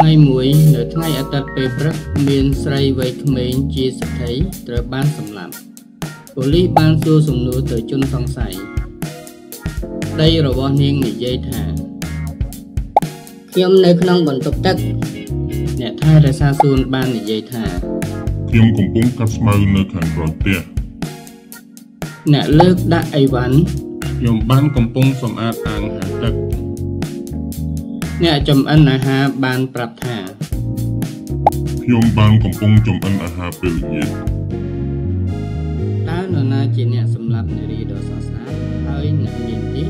ថ្ងៃមួយនៅថ្ងៃអាទិត្យពេលព្រឹកមានស្រីវ័យក្មេងជាសេដ្ឋីត្រូវបានសម្លាប់ប៉ូលីសបានសួរសំណួរទៅជនសង្ស័យប្តីរបស់នាងនិយាយថាខ្ញុំនៅក្នុងបន្ទប់ទឹកអ្នកថែរក្សាសួនបាននិយាយថាខ្ញុំកំពុងកាត់ស្មៅនៅខាងក្រោយផ្ទះអ្នកលើកដាក់អីវ៉ាន់ខ្ញុំបានកំពុងសម្អាតអាងហាលទឹកអ្នកចម្អិនអាហារបានប្រាប់ថាខ្ញុំបានកំពុងចម្អិនអាហារពេលល្ងាចតើនរណាជាអ្នកសម្លាប់នារីដ៏ស្រស់ស្អាតហើយអ្នកមានទៀត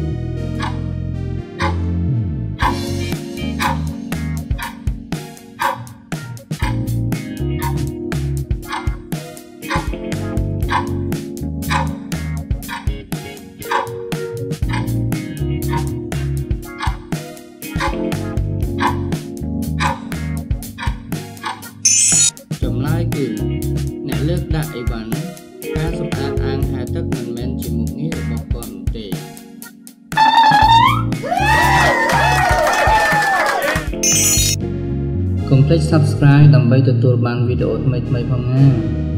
ចម្លើយគឺអ្នកលើកដាក់អីវ៉ាន់ការសម្អាតអាងហាលទឹកមិនមែនជាមុខងាររបស់គាត់នោះទេកុំភ្លេច Subscribe ដើម្បីទទួលបានវីដេអូថ្មីៗផងណា